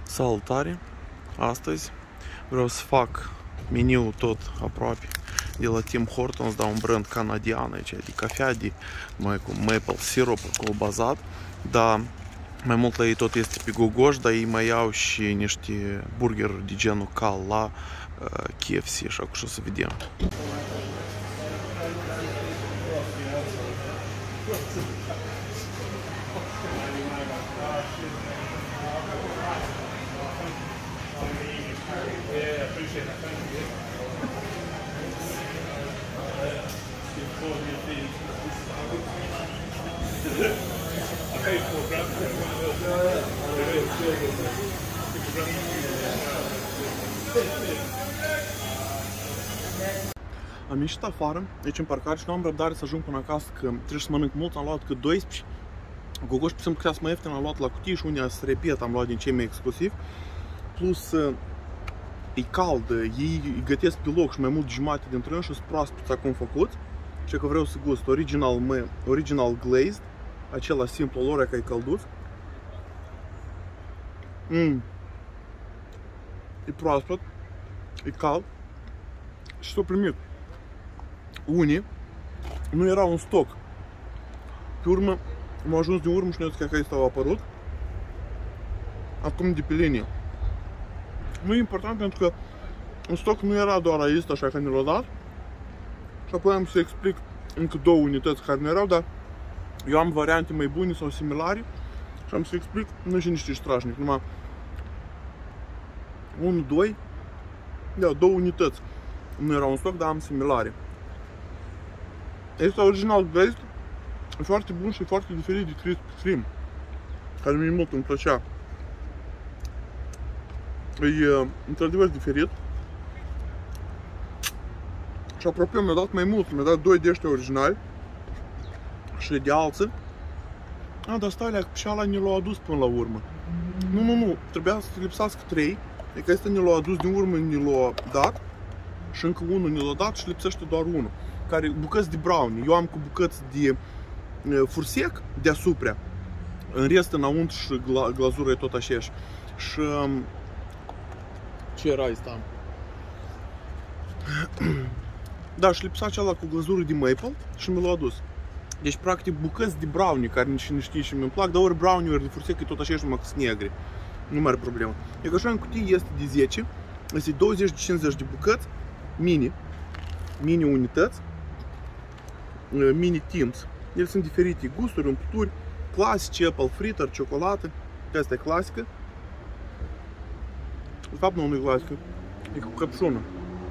Salutare! Astăzi vreau să fac meniul tot aproape de la Tim Hortons, dar un brand canadian, aici, de cafea, cu maple syrup, cu bazat, dar mai mult la ei tot este pe gogoș, dar ei mai iau și niște burgeruri de genul cal la KFC, așa că o să vedem. Am ieșit afară, aici în parcare, și nu am răbdare să ajung până acasă, că trebuie să mănânc mult. Am luat cât 12 gogoși, pe simplu că mai ieftin, am luat la cutii și unii să repet, am luat din cei mai exclusiv. Plus e cald, ei îi gătesc pe loc și mai mult jumate dintre ei și sunt proaspeți acum făcuți. Și că vreau să gust original glazed, acela simplu lor, ca e călduț. E proaspăt, e cald și s-o primit. Unii nu erau în stoc. Pe urmă, m-au ajuns din urmă și nu știu că este au apărut. Acum de pe linie. Nu e important pentru că în stoc nu era doar aici, așa că ne l-au dat. Și apoi am să explic încă două unități care nu erau, dar eu am variante mai bune sau similare. Și am să explic, nu și niște strașnic, numai 1, 2, da, două unități nu erau în stoc, dar am similare. Este original glazed, e foarte bun și e foarte diferit de Krispy Kreme, care mie mult îmi plăcea. E într-adevăr diferit. Și aproape mi-a dat mai mult, mi-a dat 2 de ăștia originali și de alții. Dar stai alea, și ala ne l-au adus până la urmă. Nu, trebuia să lipsească 3. Adică ăsta ne l-au adus din urmă, ne l-au dat. Și încă unul ne l-a dat și lipsește doar unul. Care bucăți de brownie. Eu am cu bucăți de fursec deasupra. În rest, înăuntru și glazura e tot aceeași. Și ce era asta? Da, și lipsa cealaltă cu glazură de maple și mi l-a adus. Deci, practic, bucăți de brownie, care nici nu știi și mi-mi plac, dar ori brownie, ori de fursec, e tot aceeași, numai că sunt negre. Nu mai are problemă. E că așa în cutie este de 10, este 20-50 de bucăți, mini unități, mini teams. Ele sunt diferite gusturi, umpturi, clasice, apple fritter, ciocolată. Asta e clasică. De fapt, nu e clasică, e cu căpșună.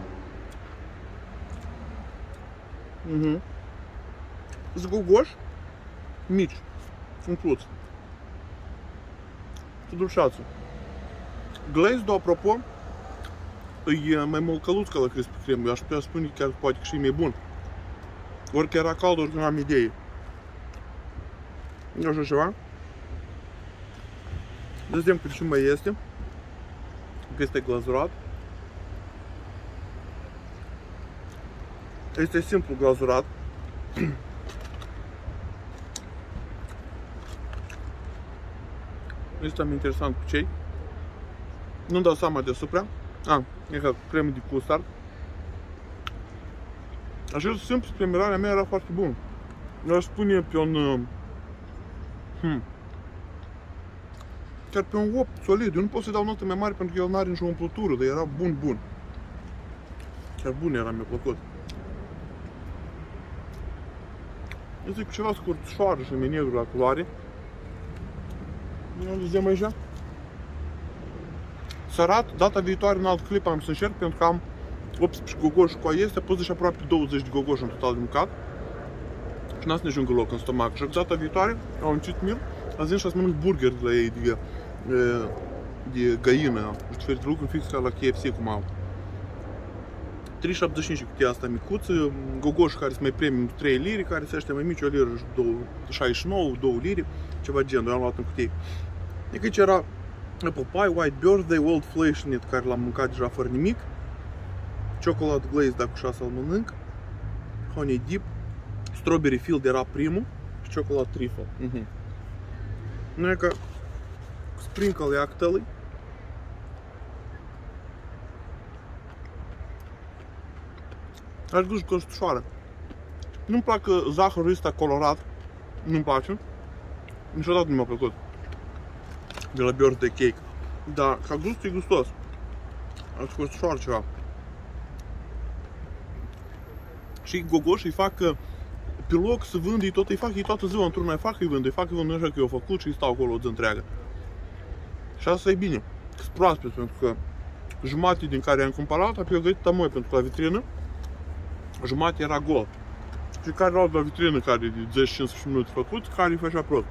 Sunt gogoși mici, umpluți. Cu dulceață. Glazed-ul, apropo, e mai mult căluț ca la Krispy Kreme. Eu aș putea spune chiar poate că și e mai bun. Ori că era cald, ori că nu am idee. Nu așa ceva. Vedem cât și mai este. Că este glazurat. Este simplu glazurat. Este am interesant cu cei. Nu-mi dau seama deasupra. E ca cremă de custard. Așa simplu, premirarea mea era foarte bună. Eu aș spune pe un chiar pe un 8 solid. Eu nu pot să dau notă mai mare pentru că el nu are nicio umplutură, dar era bun. Chiar bun era, mi-a plăcut. Este cu ceva scurtșoară și negru la culoare. Ne vedem aici. Să arat, data viitoare în alt clip am să încerc, pentru că am 18 gogoși cu aiestea, plus și aproape 20 de gogoși în total de mâncat. Și n-a să ne ajungă loc în stomac. Și data viitoare am un cheat meal, azi și să mănânc burger de la ei de găină și diferite lucruri, fix ca la KFC cum au. 3,75 cutia asta micuță, gogoși care sunt mai premium 3 lire, care sunt ăștia mai mici, 1 liră și 69, 2 lire, ceva gen, eu am luat în cutie. Deci aici era apple pie, white birthday, old fashioned, care l-am mâncat deja fără nimic, chocolate glazed, dacă așa să-l mănânc, honey dip, strawberry filled era primul și chocolate trifle. Nu e că sprinkle actually, Are gust căstușoară. Nu-mi plac zahărul ăsta colorat. Nu-mi place. Niciodată nu mi-a plăcut. De la birthday cake. Dar ca gust e gustos. Are căstușoară ceva. Și gogoși îi fac pe loc să vând, îi fac ei toată ziua într-una, îi fac îi vând, nu așa că eu au făcut și îi stau acolo o zi întreagă. Și asta e bine. Sunt proaspet, pentru că jumătate din care am cumpărat a pregătit amoi pentru că la vitrină, jumătate era gol. Și care erau la vitrină, care de 10-15 minute făcut, care îi făcea prost.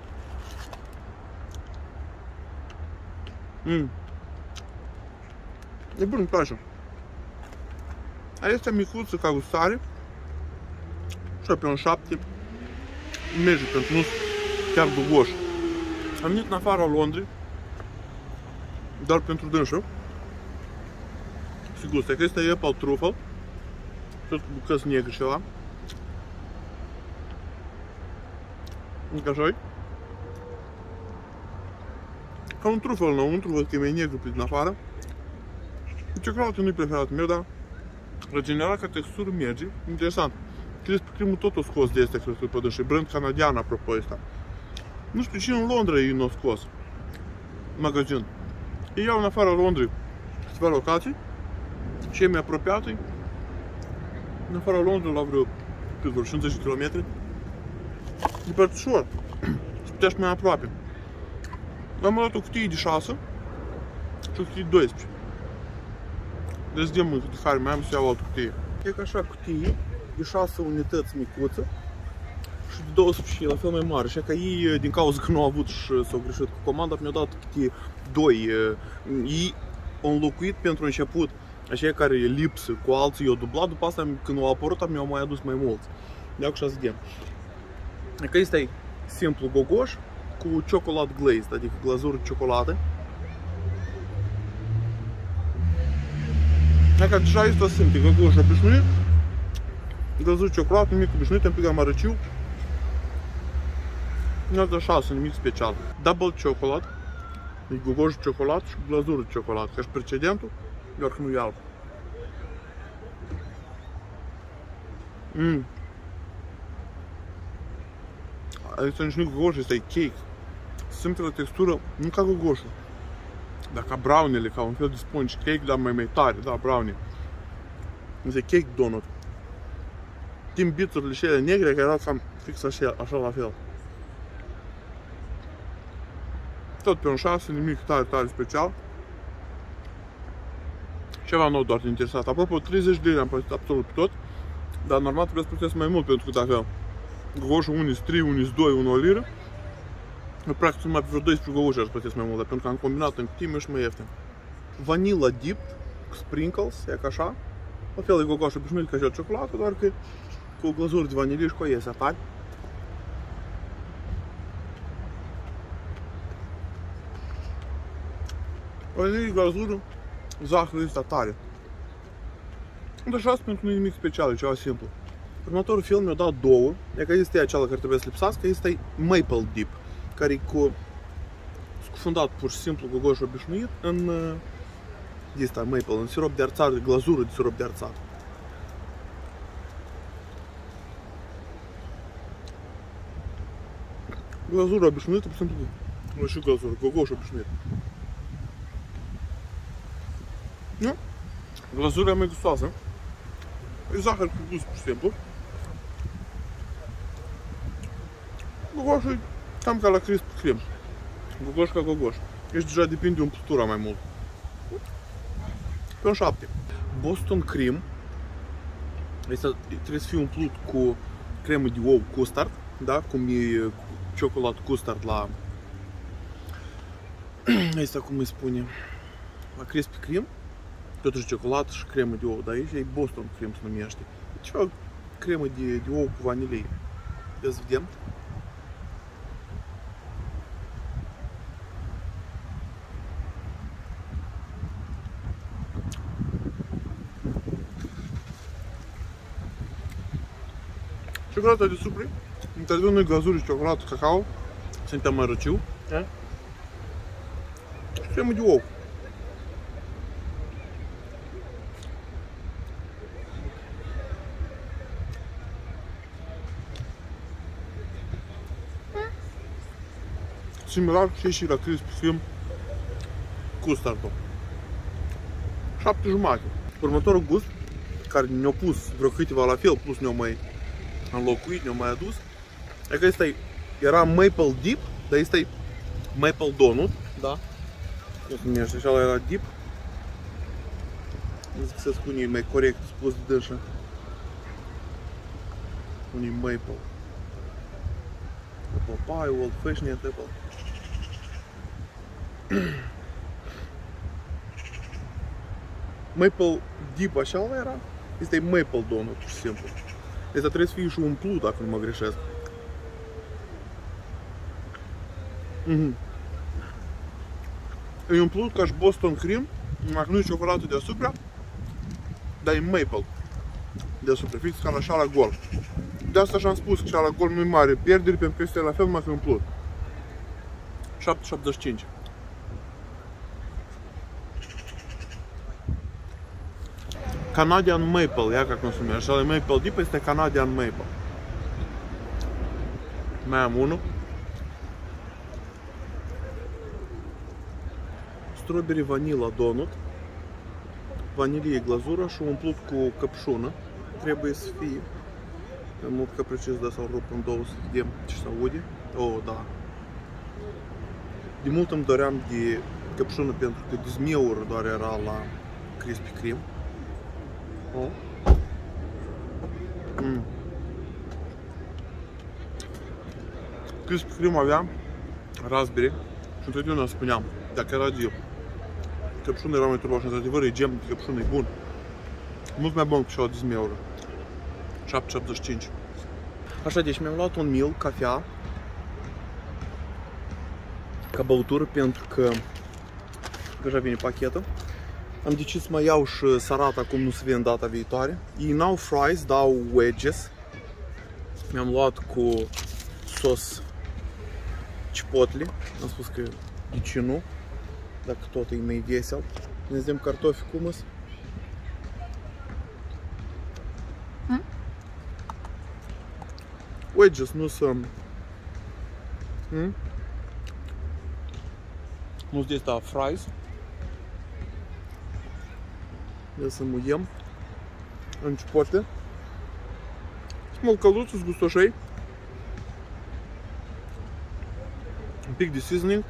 E bun, îmi place. Aia este micuță ca gustare. Și pe un 7 merge pentru nu chiar gogoș. Am venit în afara Londrei doar pentru dânsul. Și gustă, că este apple truffle. Tot cu bucăți negri ceva. Încă așa-i. Ca un truffle înăuntru, văd că e mai negru pe din afară. Ciocolată nu-i preferat meu, dar regenerat ca textură merge. Interesant. Crisp Cream-ul tot o scos de astea, cred că pe dânsul. Brand canadian, apropo ăsta. Nu știu cine în Londra ei n-o scos. Magazin. Ei iau în afara Londrei câteva locații. Și e mai apropiată. În afara Londrei la vreo 50 de km. E părțișor. Se putea și mai aproape. Am luat o cutie de 6 și o cutie de 12. Deci vedem câte care mai am să iau altă cutie. E ca așa cutie de 6 unități micuță și de 12 la fel mai mare. Și că ei, din cauza că nu au avut și s-au greșit cu comanda, mi-au dat cutie 2. Ei au înlocuit pentru început aceia care e lipsă cu alții, i-au dublat, după asta când au apărut mi-au mai adus mai mulți. Ia cu 6 vedem. Că este e simplu gogoș cu ciocolată glazed, adică glazură de ciocolată. Dacă deja este simplu, gogoș obișnuit, glazură de ciocolată, nimic obișnuit, un pic amărăciu. Iată așa, nimic special. Double chocolate, e gogoș de ciocolată și glazură de ciocolată, ca și precedentul, doar că nu e alb. Este nici nu gogoș, este cake. Simte la textură, nu ca gogoșul, dar ca brownie-le, ca un fel de sponge cake, dar mai tare, da, brownie. Este cake donut. Timp biturile și ele negre, care erau cam fix așa la fel. Tot pe un 6, nimic tare special. Ceva nou doar de interesat. Apropo, 30 de lei am plătit absolut pe tot, dar normal trebuie să plătesc mai mult, pentru că dacă gogoșul unii 3, unii 2, 1 liră, practic numai pe vreo 12 gogoși aș plătesc mai mult, dar pentru că am combinat în cutie și mai ieftin. Vanilla dip cu sprinkles, e ca așa. La fel de gogoș obișnuit ca și o ciocolată, doar că cu o glazură de vanilie și cu iese tare. Vanilie, glazură, zahărul ăsta tare. Așa pentru nu e nimic special, e ceva simplu. Următorul film mi-a dat două, e că este acela care trebuie să lipsească, este maple dip, care e cu scufundat pur și simplu gogoș obișnuit în ăsta maple, în sirop de arțat, glazură de sirop de arțat. Glazură obișnuită, pur și simplu, nu și glazură, gogoș obișnuit. Nu? Glazura e mai gustoasă. E zahăr cu gust, pur și simplu. Gogoșul e cam ca la crisp cream. Gogoș ca gogoș. Ești deja depinde de umplutura mai mult. Pe un 7. Boston Cream. Asta trebuie să fie umplut cu cremă de ou custard, da? Cum e ciocolat custard la asta cum îi spune, la Krispy Kreme. Totuși ciocolată și cremă de ou, dar aici e Boston Cream se numește. Ceva cremă de ou cu vanilie. Ia să vedem. Ciocolata de supri, intervine noi glazuri, ciocolată, cacao, suntem mărăciu. Și cremă de ou. Similar și la Krispy Kreme custardul. 7,5. Următorul gust, care ne-a pus vreo câteva la fel, plus ne-a mai înlocuit, ne-a mai adus, e că ăsta era Maple Dip, dar ăsta e Maple Donut, da? Cum se numește, așa era Dip. Zic să spun e mai corect spus de dânșă. Unii Maple. Apple Pie, Old Fashioned Apple. Maple Dip așa era? Este e Maple Donut, pur și simplu. Asta trebuie să fie și umplut, dacă nu mă greșesc. E umplut ca și Boston Cream, numai că nu e ciocolată deasupra, dar e Maple deasupra, fix ca la șala gol. De asta și-am spus că șala gol nu e mare pierdere, pentru că este la fel numai că e umplut. 7,75. Canadian Maple, ia ca cum se numește, așa Maple Dip este Canadian Maple. Mai am unul. Strawberry Vanilla Donut. Vanilie glazură și umplut cu căpșună. Trebuie să fie. Am mult că precis de să-l rup în două să vedem ce se aude. Oh, da. De mult îmi doream de căpșună pentru că de zmeură doar era la Krispy Kreme. Oh. Krispy Kreme avea raspberry și întotdeauna spuneam, dacă era de căpșună era mai turbat și într-adevăr e gem de căpșună, e bun. Mult mai bun cu cea de zmeură. 7,75. Așa, deci mi-am luat un mil, cafea, ca băutură, pentru că deja vine pachetul. Am decis să mai iau și sarat, acum nu se vede în data viitoare. Ei n-au fries, dau wedges. Mi-am luat cu sos chipotle. Am spus că de ce nu, dacă tot e mai vesel. Ne vedem cartofi cum îs. Wedges nu sunt nu sunt de asta fries. Ia să muiem în chipotle. Sunt călduț, sunt gustoșei. Un pic de seasoning.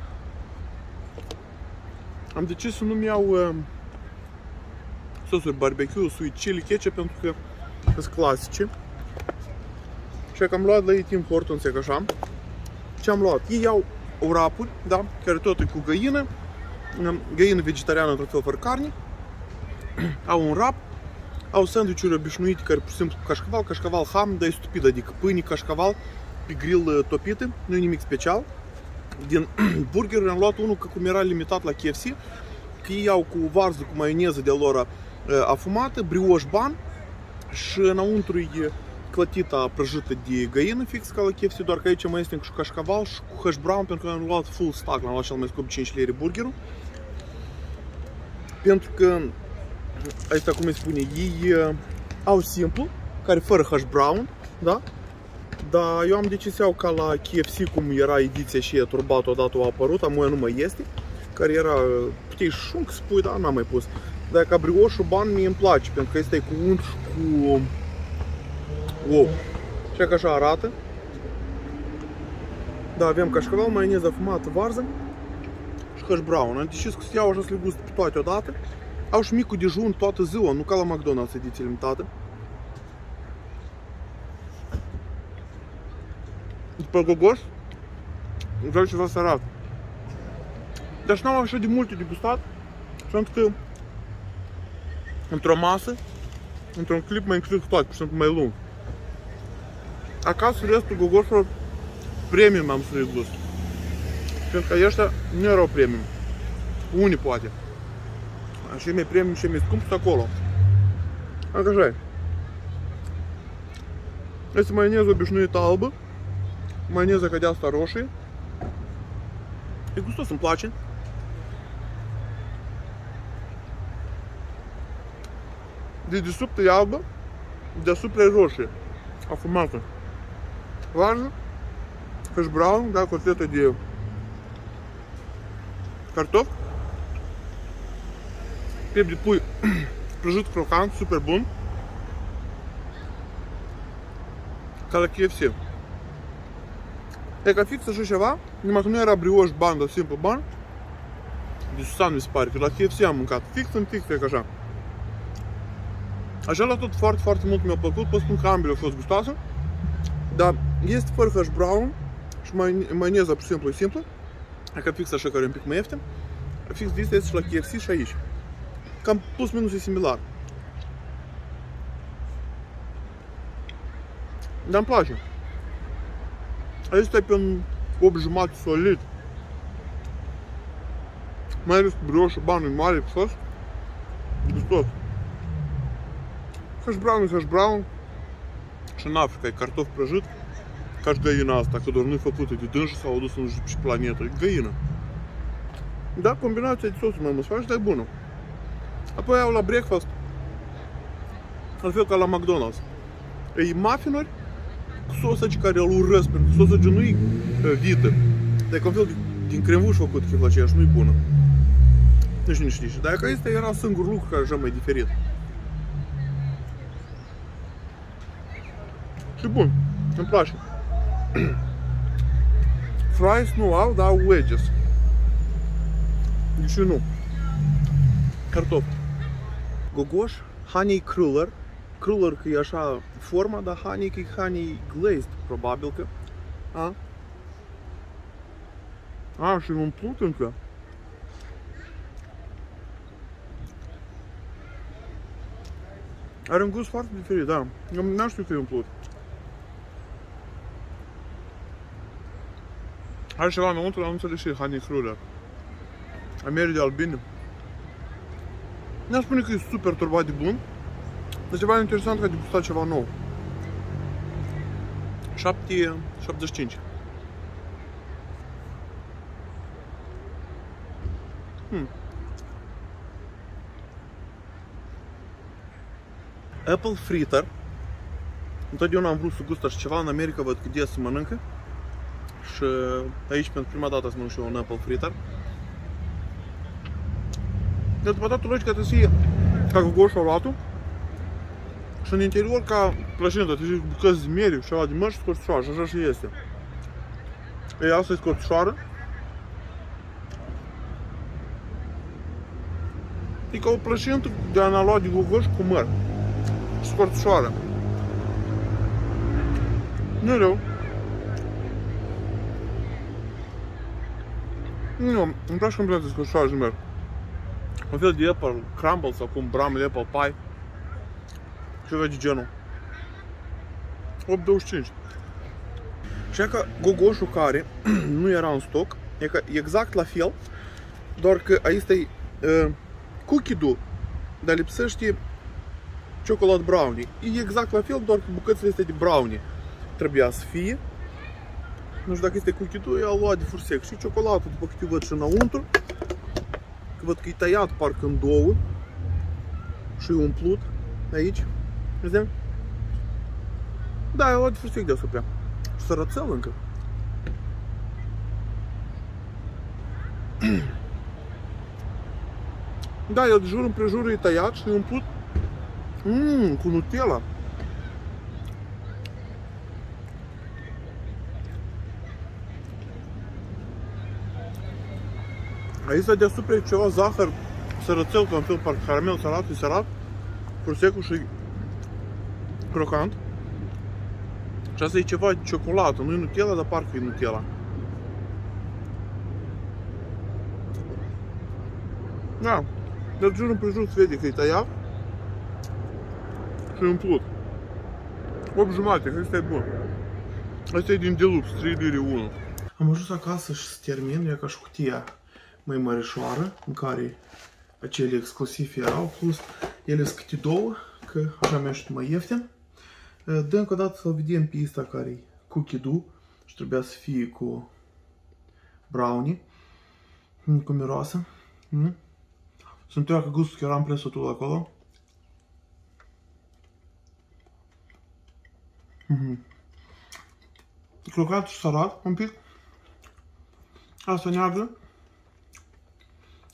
Am decis să nu-mi iau sosuri barbecue, sweet chili, ketchup, pentru că sunt clasice. Și că am luat la ei Tim Hortons, e așa. Ce am luat? Ei iau wrap-uri, da, care tot e cu găină, găină vegetariană, tot fel fără carne. Au un wrap, au sandwich-uri obișnuite, care pur și simplu cașcaval ham, dar e stupid, adică pâine cașcaval pe grill topite, nu e nimic special. Din burger am luat unul că cum era limitat la KFC, că ei iau cu varză, cu maioneză de lor afumată, brioche bun și înăuntru e clătita prăjită de găină, fix ca la KFC, doar că aici mai este și cașcaval și cu hash brown, pentru că am luat full stack, l-am luat cel mai scump 5 lei burgerul. Pentru că, asta cum îi spune, ei au simplu, care fără hash brown, da? Dar eu am decis să iau ca la KFC, cum era ediția și e turbat odată a apărut, amuia nu mai este, care era, puteai șunc să pui, dar n-am mai pus. Dar ca brioche bun mie îmi place, pentru că este cu unt și cu ou. Și că așa arată. Da, avem cașcaval, maioneză afumată, varză și hash brown. Am decis că să iau așa să le gust pe toate odată. Au și micul dejun toată ziua, nu ca la McDonald's ediție limitată. După gogoș, vreau ceva să arăt. Dar și n-am așa de multe de gustat, pentru că într-o masă, într-un clip mai înclin toate, pur și simplu mai lung. Acasă restul gogoșilor premium am să-i gust. Pentru că ăștia nu erau premium. Unii poate. Și mai premium și mai scump sunt acolo. Așa e. Este maioneză obișnuită albă. Maioneză ca de asta roșie. E gustos, îmi place. De desubt e albă, deasupra e roșie. Afumată. Varză, hash brown, da, cotletă de cartofi, piept de pui prăjit crocant, super bun, ca la KFC. E ca fix așa ceva, numai că nu era brioș ban, dar simplu ban. De Susan mi se pare, că la KFC am mâncat, fix în fix, e ca așa. Așa la tot foarte, foarte mult mi-a plăcut, pot spun că ambele au fost gustoase. Dar este fără hash brown și maioneza pur și simplu e simplă. Adică fix așa, care e un pic mai ieftin. Fix de este și la KFC și aici. Cam plus minus e similar. Dar îmi place. Aici stai pe un 8,5 solid. Mai ales cu brioșul, banul mare, cu sos. Gustos. Hash brown e hash brown. Și în Africa e cartof prăjit. Ca și găina asta, că doar nu e făcută de dânși sau au dus în și planetă. E găină. Da, combinația de sosuri mai mult faci, dar e bună. Apoi au la breakfast. La fel ca la McDonald's. E muffinuri cu sosage care îl urăsc, pentru că sosage nu e vită. Dar e ca un fel din cremvuș făcut chef la aceeași, nu e bună. Nici nu știi. Dar că asta era singurul lucru care așa mai diferit. Și bun, îmi place. Fries nu au, dar au wedges. Deci nu. Cartofi. Gogoș, honey cruller. Cruller că e așa forma, dar honey că e honey glazed, probabil că. Și umplut încă. Are un gust foarte diferit, da. Eu n-am știut că e umplut. Are ceva înăuntru, dar nu înțeleg și e honey cruller. Ameri de albine. Ne-am spune că e super turbat de bun. Dar ceva interesant că a degustat ceva nou. 7,75. Apple fritter. Întotdeauna am vrut să gust așa ceva. În America văd cât des se mănâncă. Și aici pentru prima dată să mănânc și eu un apple fritter. Deci după toată logica trebuie să fie ca gogoșul luatul. Și în interior ca plășintă, trebuie bucăți de miere, ceva de măr și scorțișoară, și așa și este. Ei, asta e scorțișoară. E ca o plășintă de analog de gogoș cu măr și scorțișoară. Nu e rău. Nu, îmi place complet scorțișoară și măr. Un fel de apple crumble sau cum bramble apple pie. Ceva de genul. 8,25. Și că gogoșul care nu era în stoc, e că exact la fel, doar că aici e cookie dough, dar lipsește ciocolată brownie. E exact la fel, doar că bucățile astea de brownie trebuia să fie. Nu știu dacă este cookie dough, i-a luat de fursec. Și ciocolată, după câte văd și înăuntru, că văd că e tăiat parcă în două și e umplut aici. Vedem? Da, e luat de fursec deasupra. Și sărățel încă. Da, el de jur împrejur e tăiat și e umplut cu Nutella. Aici deasupra e ceva zahăr sărățel, ca un fel parcă caramel salat, e salat, fursecul și crocant. Și asta e ceva de ciocolată, nu e Nutella, dar parcă e Nutella. Da, de jur împrejur se vede că e tăiat și e umplut. 8,5, că ăsta e bun. Asta e din Deluxe, 3 lire 1. Am ajuns acasă și se termin, e ca și cutia mai mărișoară, în care acele exclusive erau, plus ele sunt câte două, că așa mi-aș mai ieftin. Dă încă o dată să-l vedem pe ăsta care e cookie dough și trebuia să fie cu brownie, cu miroasă. Sunt eu că gustul că eram prins totul acolo. Crocant și salat, un pic. Asta neagră.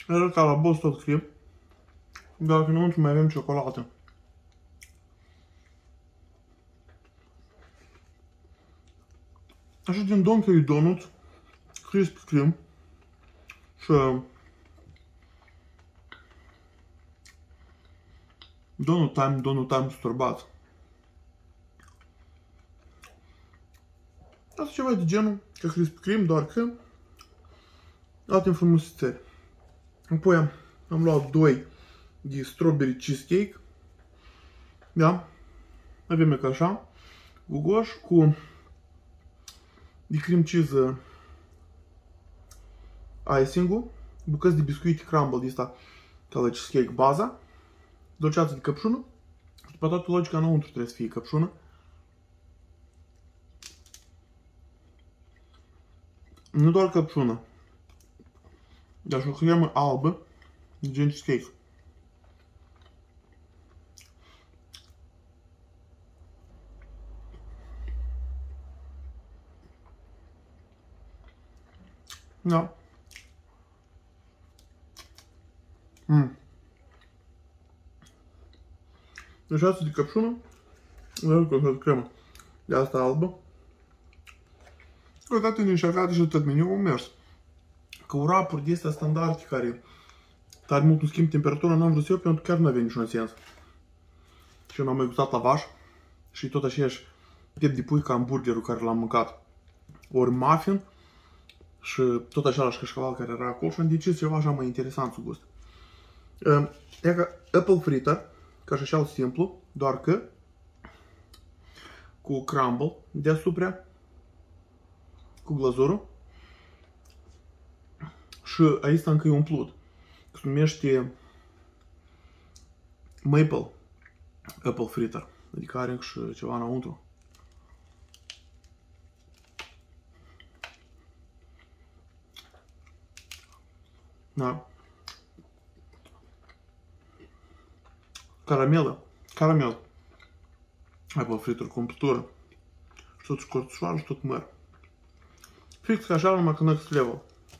Arăt ca la boss tot crem, dar înăuntru mai avem ciocolată. Așa din Dunkin' Donuts, Krispy Kreme și Donut Time sturbat. Asta ceva de genul ca Krispy Kreme, doar că alte înfrumusețări. Apoi am luat 2 de strawberry cheesecake. Da? Avem ca așa. Gogoș cu de cream cheese icing-ul, bucăți de biscuit crumble de asta ca la cheesecake baza, dulceață de căpșună. După toată logica înăuntru trebuie să fie căpșună. Nu doar căpșună, dar și o cremă albă, gen cheesecake. Da. Deci asta de căpșună, cu cremă de asta albă. Odată încercat și tot meniul a mers. Că wrap-uri de astea standarde care tare mult nu schimb temperatura, n-am vrut eu pentru că chiar nu avea niciun sens. Și eu n-am mai gustat lavaș și tot aceeași tip de pui ca hamburgerul care l-am mâncat. Ori muffin și tot același cașcaval care era acolo și am decis ceva așa mai interesant să gust. E ca apple fritter, ca și așa simplu, doar că cu crumble deasupra, cu glazură și aici încă e umplut. Se numește maple apple fritter, adică are și ceva înăuntru. Da. Caramel. Apple fritter cu umplutură. Și tot scorțoară și tot măr. Fix ca așa, numai că next level.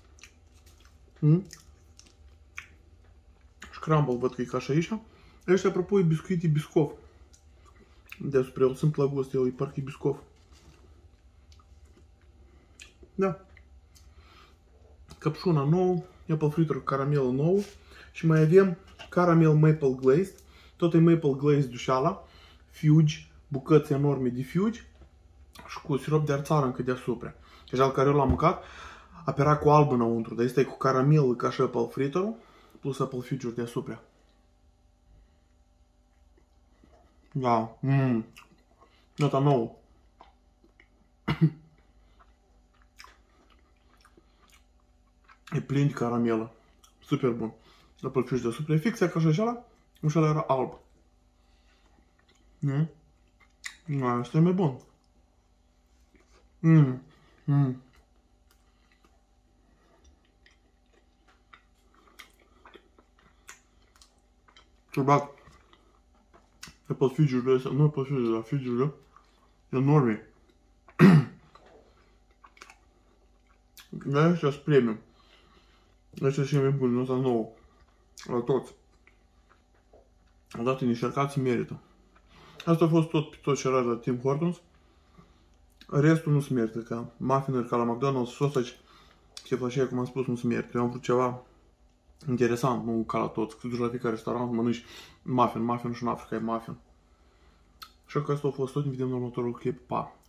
Și crumble văd că e ca și aici. Aici, apropo, e biscuit de biscoff. Deasupra el sunt la gust, el e parcă e biscoff. Da. Căpșuna nouă, apple fritter cu caramel nou. Și mai avem caramel maple glazed. Tot e maple glazed dușala. Fuge, bucăți enorme de fuge. Și cu sirop de arțară încă deasupra. Deci al care eu l-am mâncat, apărea cu alb înăuntru, dar este cu caramel ca și apple fritter-ul, plus apple fuge-uri deasupra. Da, nota nouă. E plin de caramelă. Super bun. Apple fuge deasupra, e fix ca și așa, și ăla era alb. Asta e mai bun. Turbat. Apple fuge-urile astea, nu apple fuge-urile, dar fuge-urile enorme. Dar ăștia sunt premium. Ăștia și mai buni, nota nouă. La toți. Odată încercați, merită. Asta a fost tot ce era la Tim Hortons. Restul nu se merită, ca muffinuri ca la McDonald's, sausage, cheflașie, cum am spus, nu se merită. Eu am vrut ceva interesant, nu ca la toți. Că duci la fiecare restaurant, mănânci muffin și în Africa e muffin. Așa că asta a fost tot, ne vedem în următorul clip, pa!